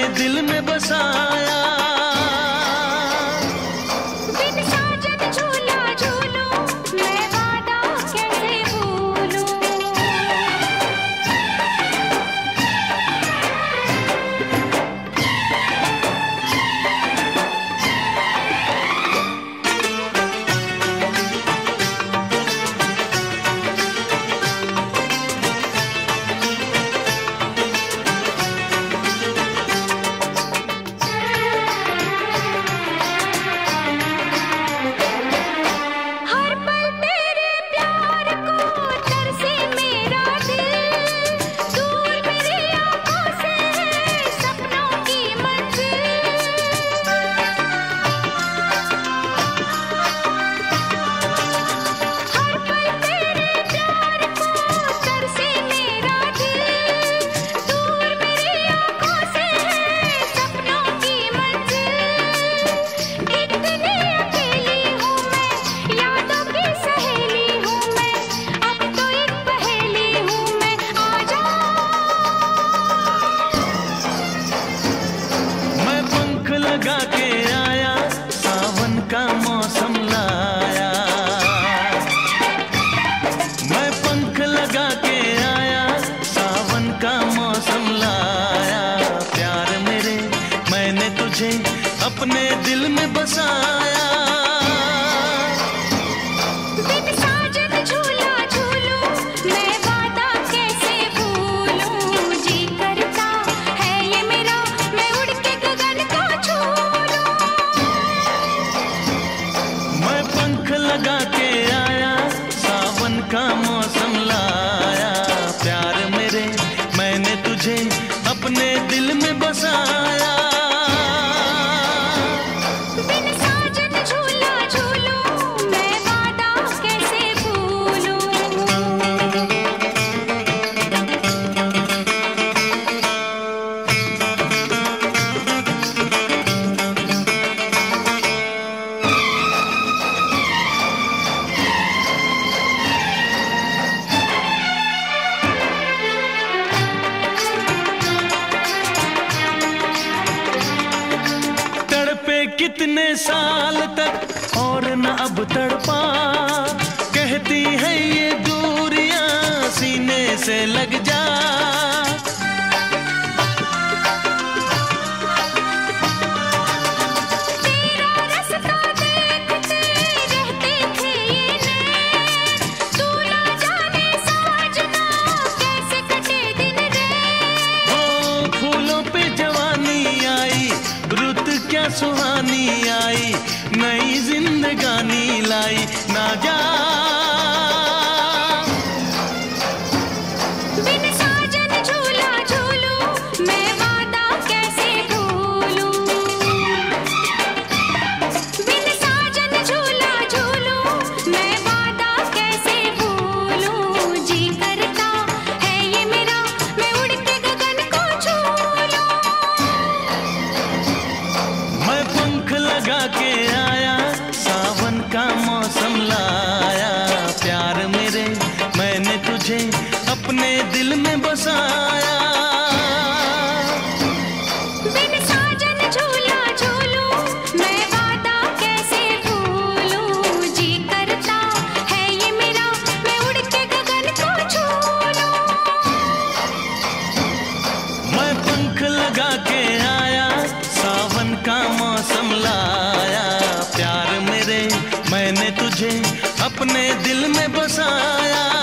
दिल में बसाया। बिन साजन झूला झूलूं मैं वादा कैसे भूलूं। लगा के आया सावन का मौसम लाया। मैं पंख लगा के आया सावन का मौसम लाया। प्यार मेरे मैंने तुझे अपने दिल में बसाया। लगा के आया सावन का मौसम लाया। प्यार मेरे मैंने तुझे अपने दिल में बसाया। बिन साजन झूला झूलूं मैं वादा कैसे भूलूं। कितने साल तक और न अब तड़पा। कहती है ये दूरियां सीने से लग जा। तेरा रास्ता देखते रहते थे ये नैन। तू ना जाने साजना कैसे कटे दिन रैन। ओ फूलों पे जवानी आई रुत क्या सुहानी आई। नई जिंदगानी लाई ना जा। बिन साजन झूला झूलूं मैं वादा कैसे भूलूं। बिन साजन झूला झूलूं मैं वादा कैसे भूलूं। जी करता है ये मेरा मैं उड़ के गगन को छू लूं। मैं पंख लगा के आया सावन का मौसम लाया। प्यार मेरे मैंने तुझे अपने दिल में बसाया। बिन साजन झूला झूलूं मैं वादा कैसे भूलूं। जी करता है ये मेरा मैं उड़ के गगन को छू लूं। मैं पंख लगा के आया सावन का मौसम लाया। प्यार मेरे मैंने तुझे अपने दिल में बसाया।